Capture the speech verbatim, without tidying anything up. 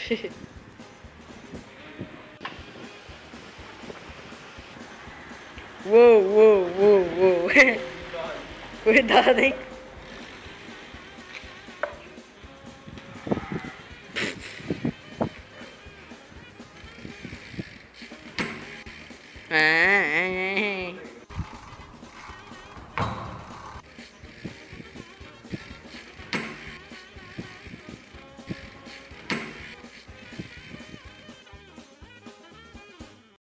Uou, uou, uou, uou. Cuidado, hein? Ah, ah, ah.